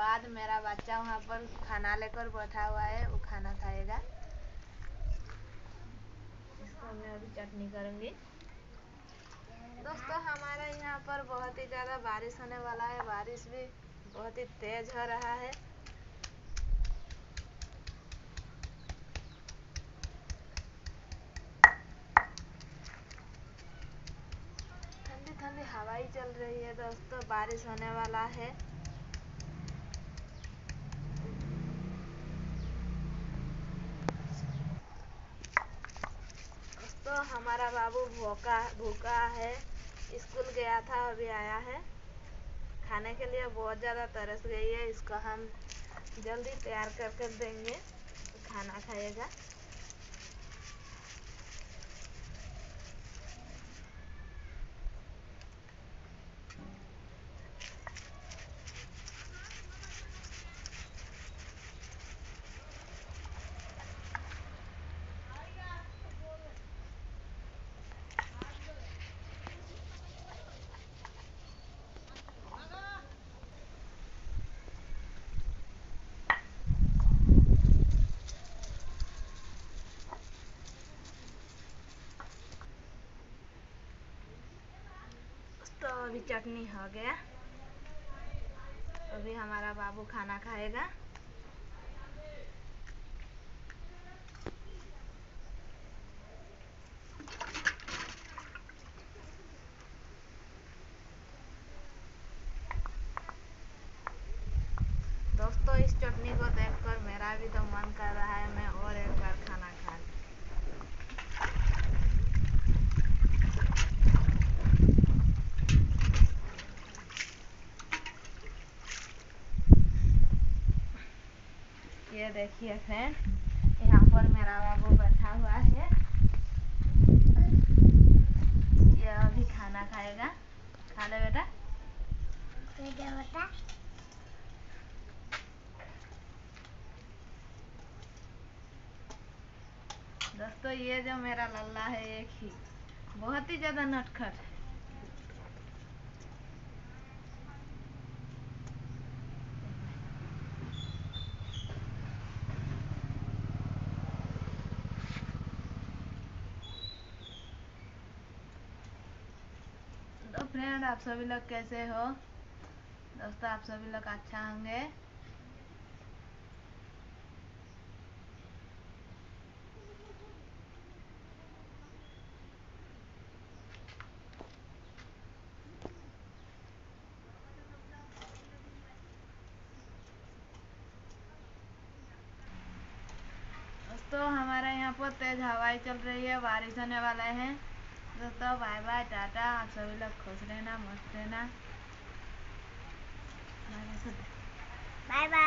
बाद मेरा बच्चा वहाँ पर खाना लेकर बैठा हुआ है, वो खाना खाएगा। इसको मैं अभी चटनी करूँगी। दोस्तों हमारे यहाँ पर बहुत ही ज़्यादा बारिश होने वाला है, बारिश भी बहुत ही तेज हो रहा है। ठंडी ठंडी हवाई चल रही है दोस्तों, बारिश होने वाला है। दोस्तों हमारा बाबू भूखा है, स्कूल गया था, अभी आया है। खाने के लिए बहुत ज़्यादा तरस गई है, इसको हम जल्दी तैयार करके देंगे, खाना खाएगा। तो अभी चटनी हो गया, अभी हमारा बाबू खाना खाएगा। दोस्तों इस चटनी को देखकर मेरा भी तो मन कर रहा है, मैं और एक बार खाना खा लूं। ये देखिए फ्रेंड, यहाँ पर मेरा बाबू बैठा हुआ है, ये अभी खाना खाएगा। खा ले बेटा। दोस्तों ये जो मेरा लल्ला है, एक ही बहुत ही ज्यादा नटखट है। तो फ्रेंड आप सभी लोग कैसे हो? दोस्तों आप सभी लोग अच्छा होंगे। दोस्तों हमारे यहाँ पर तेज हवाएं चल रही है, बारिश होने वाला है। दोस्तों बाय बाय, टाटा। आप सभी लोग खुश रहना, मस्त रहना। Bye bye.